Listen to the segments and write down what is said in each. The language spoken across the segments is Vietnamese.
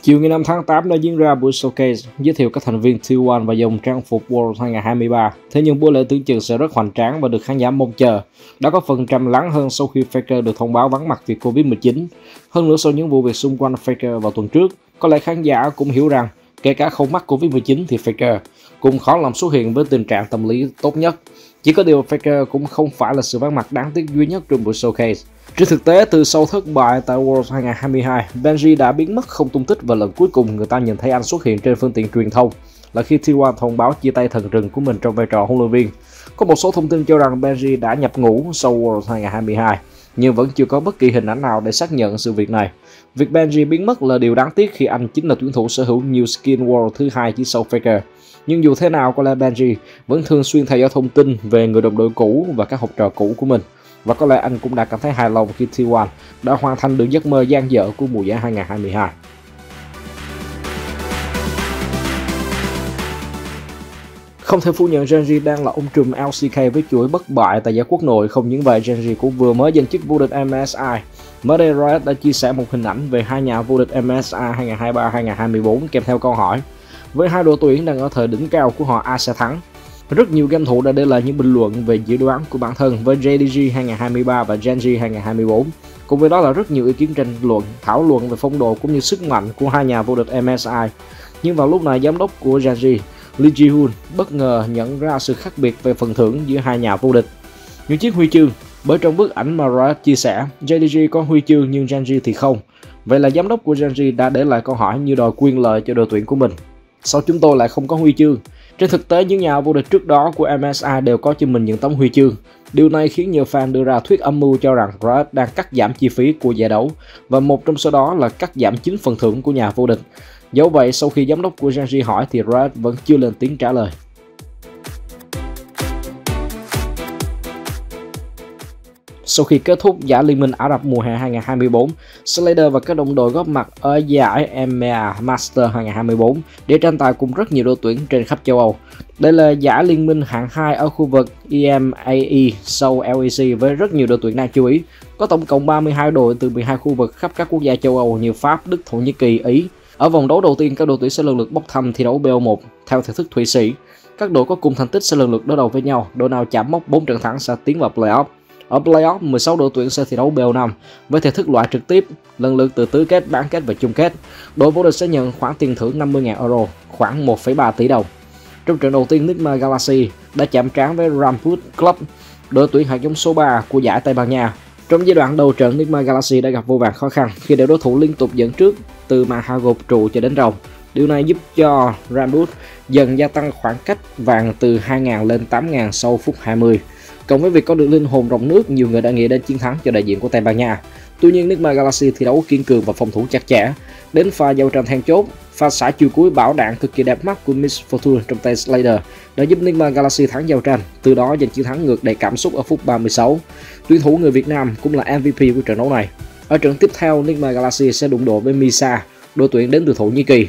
Chiều ngày 5 tháng 8 đã diễn ra buổi showcase giới thiệu các thành viên T1 và dòng trang phục World 2023. Thế nhưng buổi lễ tưởng chừng sẽ rất hoành tráng và được khán giả mong chờ. Đã có phần trầm lắng hơn sau khi Faker được thông báo vắng mặt vì Covid-19. Hơn nữa sau những vụ việc xung quanh Faker vào tuần trước, có lẽ khán giả cũng hiểu rằng kể cả không mắc Covid-19 thì Faker cũng khó lòng xuất hiện với tình trạng tâm lý tốt nhất. Chỉ có điều Faker cũng không phải là sự vắng mặt đáng tiếc duy nhất trong buổi showcase. Trên thực tế, từ sau thất bại tại World 2022, Benji đã biến mất không tung tích và lần cuối cùng người ta nhìn thấy anh xuất hiện trên phương tiện truyền thông là khi T1 thông báo chia tay thần rừng của mình trong vai trò huấn luyện viên. Có một số thông tin cho rằng Benji đã nhập ngũ sau World 2022, nhưng vẫn chưa có bất kỳ hình ảnh nào để xác nhận sự việc này. Việc Benji biến mất là điều đáng tiếc khi anh chính là tuyển thủ sở hữu New Skin World thứ hai chỉ sau Faker. Nhưng dù thế nào, có lẽ Benji vẫn thường xuyên theo dõi thông tin về người đồng đội cũ và các học trò cũ của mình. Và có lẽ anh cũng đã cảm thấy hài lòng khi T1 đã hoàn thành được giấc mơ dang dở của mùa giải 2022. Không thể phủ nhận Genji đang là ông trùm LCK với chuỗi bất bại tại giải quốc nội. Không những vậy, Genji cũng vừa mới giành chức vô địch MSI. Mới đây Riot đã chia sẻ một hình ảnh về hai nhà vô địch MSI 2023-2024 kèm theo câu hỏi: với hai đội tuyển đang ở thời đỉnh cao của họ, ai sẽ thắng? Rất nhiều game thủ đã để lại những bình luận về dự đoán của bản thân với JDG 2023 và Genji 2024. Cùng với đó là rất nhiều ý kiến tranh luận, thảo luận về phong độ cũng như sức mạnh của hai nhà vô địch MSI. Nhưng vào lúc này, giám đốc của Genji, Lee Ji-hoon, bất ngờ nhận ra sự khác biệt về phần thưởng giữa hai nhà vô địch. Những chiếc huy chương, bởi trong bức ảnh mà Riot chia sẻ, JDG có huy chương nhưng Genji thì không. Vậy là giám đốc của Genji đã để lại câu hỏi như đòi quyền lợi cho đội tuyển của mình. Sao chúng tôi lại không có huy chương? Trên thực tế, những nhà vô địch trước đó của MSI đều có cho mình những tấm huy chương. Điều này khiến nhiều fan đưa ra thuyết âm mưu cho rằng Riot đang cắt giảm chi phí của giải đấu, và một trong số đó là cắt giảm chính phần thưởng của nhà vô địch. Dẫu vậy, sau khi giám đốc của Genji hỏi thì Riot vẫn chưa lên tiếng trả lời. Sau khi kết thúc giải Liên minh Ả Rập mùa hè 2024, Slayer và các đồng đội góp mặt ở giải EMEA Master 2024 để tranh tài cùng rất nhiều đội tuyển trên khắp châu Âu. Đây là giải liên minh hạng 2 ở khu vực EMEA sau LEC với rất nhiều đội tuyển đáng chú ý. Có tổng cộng 32 đội từ 12 khu vực khắp các quốc gia châu Âu như Pháp, Đức, Thổ Nhĩ Kỳ, Ý. Ở vòng đấu đầu tiên, các đội tuyển sẽ lần lượt bốc thăm thi đấu BO1 theo thể thức Thụy Sĩ. Các đội có cùng thành tích sẽ lần lượt đối đầu với nhau, đội nào chạm mốc 4 trận thắng sẽ tiến vào playoff. Ở playoff, 16 đội tuyển sẽ thi đấu BO5 với thể thức loại trực tiếp, lần lượt từ tứ kết, bán kết và chung kết. Đội vô địch sẽ nhận khoản tiền thưởng 50.000 euro, khoảng 1,3 tỷ đồng. Trong trận đầu tiên, Nigma Galaxy đã chạm trán với Ramput Club, đội tuyển hạt giống số 3 của giải Tây Ban Nha. Trong giai đoạn đầu trận, Nigma Galaxy đã gặp vô vàn khó khăn khi để đối thủ liên tục dẫn trước từ màn hạ gục trụ cho đến rồng. Điều này giúp cho Ramput dần gia tăng khoảng cách vàng từ 2.000 lên 8.000 sau phút 20. Cộng với việc có được linh hồn rồng nước, nhiều người đã nghĩ đến chiến thắng cho đại diện của Tây Ban Nha. Tuy nhiên, Nigma Galaxy thi đấu kiên cường và phòng thủ chặt chẽ. Đến pha giao tranh then chốt, pha xả chiều cuối bảo đạn cực kỳ đẹp mắt của Miss Fortune trong tay Slayer đã giúp Nigma Galaxy thắng giao tranh, từ đó giành chiến thắng ngược đầy cảm xúc ở phút 36. Tuyển thủ người Việt Nam cũng là MVP của trận đấu này. Ở trận tiếp theo, Nigma Galaxy sẽ đụng độ với Misa, đội tuyển đến từ Thổ Nhĩ Kỳ.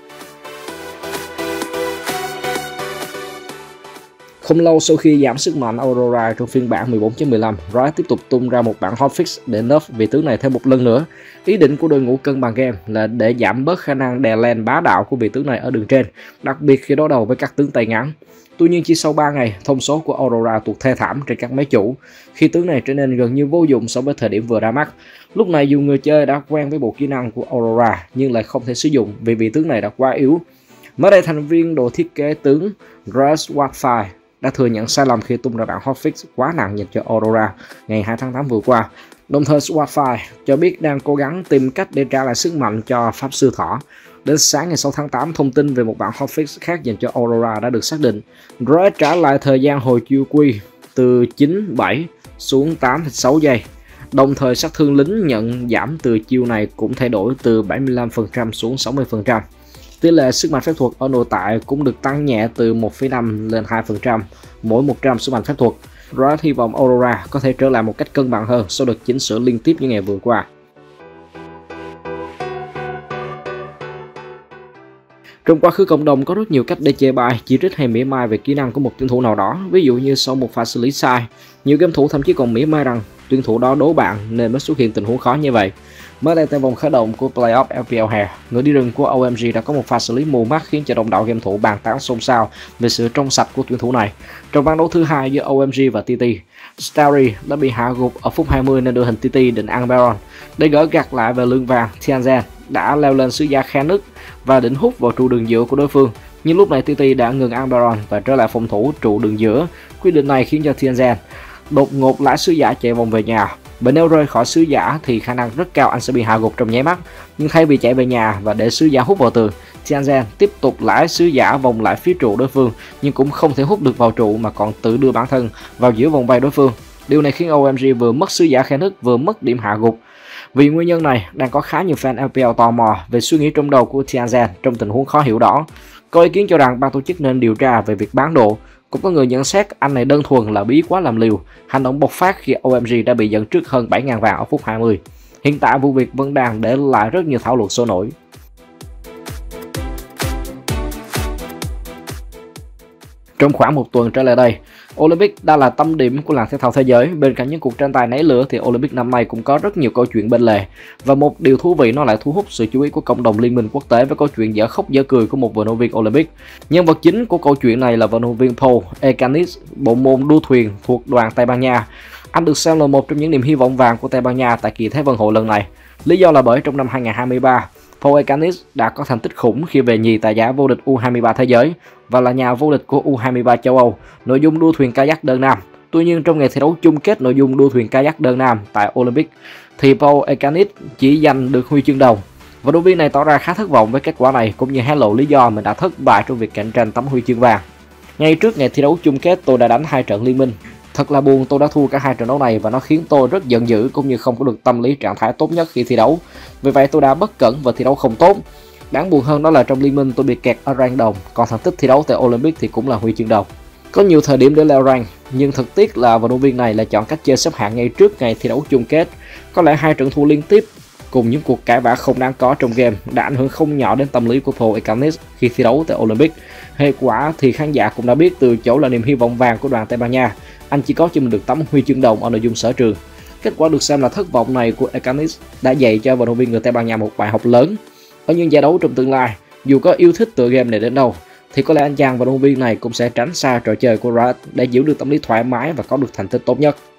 Không lâu sau khi giảm sức mạnh Aurora trong phiên bản 14.15, Riot tiếp tục tung ra một bản hotfix để nerf vị tướng này thêm một lần nữa. Ý định của đội ngũ cân bằng game là để giảm bớt khả năng đè lane bá đạo của vị tướng này ở đường trên, đặc biệt khi đối đầu với các tướng tay ngắn. Tuy nhiên, chỉ sau 3 ngày, thông số của Aurora tụt thê thảm trên các máy chủ, khi tướng này trở nên gần như vô dụng so với thời điểm vừa ra mắt. Lúc này, dù người chơi đã quen với bộ kỹ năng của Aurora nhưng lại không thể sử dụng vì vị tướng này đã quá yếu. Mới đây, thành viên đội thiết kế tướng Rush Wildfire đã thừa nhận sai lầm khi tung ra bản hotfix quá nặng dành cho Aurora ngày 2 tháng 8 vừa qua. Đồng thời, Swordfire cho biết đang cố gắng tìm cách để trả lại sức mạnh cho Pháp Sư Thỏ. Đến sáng ngày 6 tháng 8, thông tin về một bản hotfix khác dành cho Aurora đã được xác định. Riot trả lại thời gian hồi chiêu quy từ 9-7 xuống 8-6 giây. Đồng thời, sát thương lính nhận giảm từ chiêu này cũng thay đổi từ 75% xuống 60%. Tỷ lệ sức mạnh phép thuật ở nội tại cũng được tăng nhẹ từ 1,5 lên 2% mỗi 100 sức mạnh phép thuật. Riot hy vọng Aurora có thể trở lại một cách cân bằng hơn sau đợt chỉnh sửa liên tiếp những ngày vừa qua. Trong quá khứ, cộng đồng có rất nhiều cách để chê bai, chỉ trích hay mỉa mai về kỹ năng của một tuyển thủ nào đó. Ví dụ như sau một pha xử lý sai, nhiều game thủ thậm chí còn mỉa mai rằng tuyển thủ đó đố bạn nên mới xuất hiện tình huống khó như vậy. Mới đây tại vòng khởi động của playoff LPL hè, người đi rừng của OMG đã có một pha xử lý mù mắt khiến cho đông đảo game thủ bàn tán xôn xao về sự trong sạch của tuyển thủ này. Trong ván đấu thứ hai giữa OMG và TT, Starry đã bị hạ gục ở phút 20 nên đội hình TT định ăn Baron. Để gỡ gạc lại về lưng vàng, Tianzhen đã leo lên sứ giả khe nứt và định hút vào trụ đường giữa của đối phương. Nhưng lúc này TT đã ngừng ăn Baron và trở lại phòng thủ trụ đường giữa. Quyết định này khiến cho Tianzhen đột ngột lái sứ giả chạy vòng về nhà. Bởi nếu rơi khỏi sứ giả thì khả năng rất cao anh sẽ bị hạ gục trong nháy mắt. Nhưng thay vì chạy về nhà và để sứ giả hút vào tường, Tianzhen tiếp tục lái sứ giả vòng lại phía trụ đối phương nhưng cũng không thể hút được vào trụ mà còn tự đưa bản thân vào giữa vòng vây đối phương. Điều này khiến OMG vừa mất sứ giả khe nứt vừa mất điểm hạ gục. Vì nguyên nhân này, đang có khá nhiều fan LPL tò mò về suy nghĩ trong đầu của Tianzhen trong tình huống khó hiểu đó. Có ý kiến cho rằng ban tổ chức nên điều tra về việc bán độ. Cũng có người nhận xét anh này đơn thuần là bí quá làm liều, hành động bộc phát khi OMG đã bị dẫn trước hơn 7.000 vàng ở phút 20. Hiện tại vụ việc vẫn đang để lại rất nhiều thảo luận sôi nổi. Trong khoảng một tuần trở lại đây, Olympic đã là tâm điểm của làng thể thao thế giới. Bên cạnh những cuộc tranh tài nảy lửa thì Olympic năm nay cũng có rất nhiều câu chuyện bên lề. Và một điều thú vị nó lại thu hút sự chú ý của cộng đồng liên minh quốc tế với câu chuyện dở khóc dở cười của một vận động viên Olympic. Nhân vật chính của câu chuyện này là vận động viên Paul Ekanis, bộ môn đua thuyền thuộc đoàn Tây Ban Nha. Anh được xem là một trong những niềm hy vọng vàng của Tây Ban Nha tại kỳ Thế vận hội lần này. Lý do là bởi trong năm 2023, Paul Ekanis đã có thành tích khủng khi về nhì tại giải vô địch U23 thế giới và là nhà vô địch của U23 châu Âu, nội dung đua thuyền kayak đơn nam. Tuy nhiên trong ngày thi đấu chung kết nội dung đua thuyền kayak đơn nam tại Olympic thì Paul Ekanis chỉ giành được huy chương đồng. Vận động viên này tỏ ra khá thất vọng với kết quả này cũng như hé lộ lý do mình đã thất bại trong việc cạnh tranh tấm huy chương vàng. Ngay trước ngày thi đấu chung kết tôi đã đánh 2 trận liên minh. Thật là buồn tôi đã thua cả 2 trận đấu này và nó khiến tôi rất giận dữ cũng như không có được tâm lý trạng thái tốt nhất khi thi đấu. Vì vậy tôi đã bất cẩn và thi đấu không tốt. Đáng buồn hơn đó là trong liên minh tôi bị kẹt ở rank đồng, còn thành tích thi đấu tại Olympic thì cũng là huy chương đồng. Có nhiều thời điểm để leo rank, nhưng thật tiếc là vận động viên này lại chọn cách chơi xếp hạng ngay trước ngày thi đấu chung kết. Có lẽ 2 trận thua liên tiếp cùng những cuộc cãi vã không đáng có trong game đã ảnh hưởng không nhỏ đến tâm lý của Paul Ekanis khi thi đấu tại Olympic. Hệ quả thì khán giả cũng đã biết từ chỗ là niềm hy vọng vàng của đoàn Tây Ban Nha, anh chỉ có cho mình được tấm huy chương đồng ở nội dung sở trường. Kết quả được xem là thất vọng này của Ekanis đã dạy cho vận động viên người Tây Ban Nha một bài học lớn. Ở những giải đấu trong tương lai, dù có yêu thích tựa game này đến đâu, thì có lẽ anh chàng vận động viên này cũng sẽ tránh xa trò chơi của Riot để giữ được tâm lý thoải mái và có được thành tích tốt nhất.